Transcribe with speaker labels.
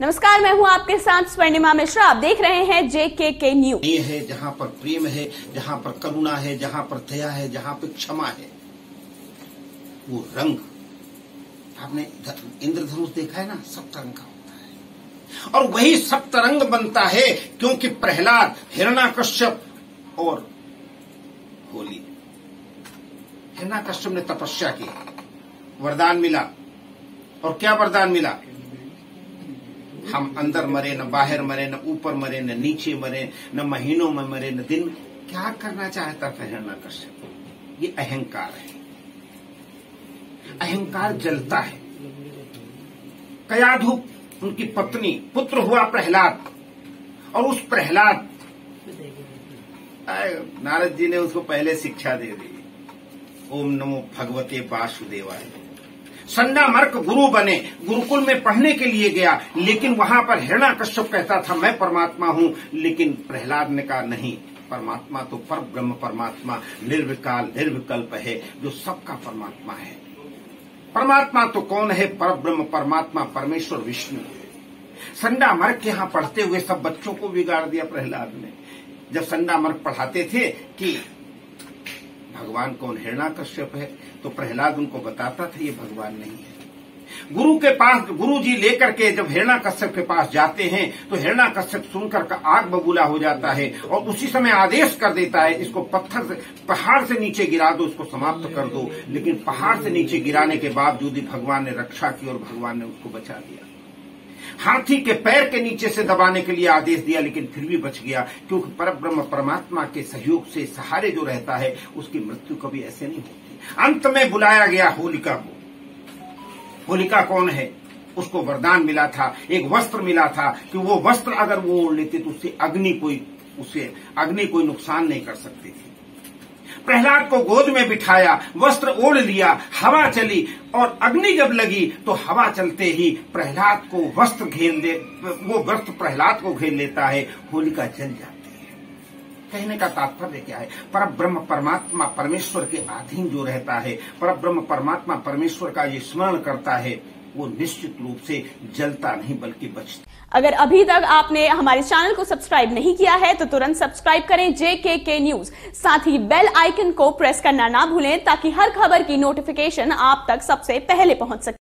Speaker 1: नमस्कार, मैं हूं आपके साथ स्वर्णिमा मिश्रा। आप देख रहे हैं JKK न्यूज।
Speaker 2: ये है जहाँ पर प्रेम है, जहाँ पर करुणा है, जहाँ पर दया है, जहाँ पर क्षमा है, वो रंग आपने इंद्रधनुष देखा है ना, सप्तरंग का होता है। और वही सप्तरंग बनता है क्योंकि प्रहलाद, हिरण्याकश्यप और होली। हिरण्याकश्यप ने तपस्या की, वरदान मिला। और क्या वरदान मिला? हम अंदर मरे न बाहर मरे, न ऊपर मरे न नीचे मरे, न महीनों में मरे न दिन। क्या करना चाहता था हिरण्याकश्यप? ये अहंकार है। अहंकार जलता है। कयाधु उनकी पत्नी, पुत्र हुआ प्रहलाद। और उस प्रहलाद, नारद जी ने उसको पहले शिक्षा दे दी, ओम नमो भगवते वासुदेवाय। संडामर्क गुरु बने, गुरुकुल में पढ़ने के लिए गया, लेकिन वहां पर हिरण्याकश्यप कहता था मैं परमात्मा हूं, लेकिन प्रहलाद ने कहा नहीं, परमात्मा तो पर ब्रह्म परमात्मा निर्विकाल निर्विकल्प है, जो सबका परमात्मा है। परमात्मा तो कौन है? पर ब्रह्म परमात्मा परमेश्वर विष्णु है। संडामर्क के यहां पढ़ते हुए सब बच्चों को बिगाड़ दिया प्रहलाद ने। जब संडामर्क पढ़ाते थे कि भगवान कौन, हिरण्याकश्यप है, तो प्रहलाद उनको बताता था ये भगवान नहीं है। गुरु के पास, गुरु जी लेकर के जब हिरण्याकश्यप के पास जाते हैं तो हिरण्याकश्यप सुनकर का आग बबूला हो जाता है और उसी समय आदेश कर देता है इसको पत्थर से, पहाड़ से नीचे गिरा दो, इसको समाप्त कर दो। लेकिन पहाड़ से नीचे गिराने के बावजूद ही भगवान ने रक्षा की और भगवान ने उसको बचा दिया। हाथी के पैर के नीचे से दबाने के लिए आदेश दिया, लेकिन फिर भी बच गया, क्योंकि परब्रह्म परमात्मा के सहयोग से सहारे जो रहता है उसकी मृत्यु कभी ऐसे नहीं होती। अंत में बुलाया गया होलिका को। होलिका कौन है? उसको वरदान मिला था, एक वस्त्र मिला था कि वो वस्त्र अगर वो ओढ़ लेते तो उससे अग्नि कोई नुकसान नहीं कर सकती थी। प्रहलाद को गोद में बिठाया, वस्त्र ओढ़ लिया, हवा चली और अग्नि जब लगी तो हवा चलते ही प्रहलाद को वस्त्र घेर ले, वो वस्त्र प्रहलाद को घेर लेता है, होलिका जल जाती है। कहने का तात्पर्य क्या है? परब्रह्म परमात्मा परमेश्वर के अधीन जो रहता है, परब्रह्म परमात्मा परमेश्वर का ये स्मरण करता है, वो निश्चित रूप से जलता नहीं बल्कि बचता।
Speaker 1: अगर अभी तक आपने हमारे चैनल को सब्सक्राइब नहीं किया है तो तुरंत सब्सक्राइब करें JKK न्यूज। साथ ही बेल आइकन को प्रेस करना ना भूलें ताकि हर खबर की नोटिफिकेशन आप तक सबसे पहले पहुंच सके।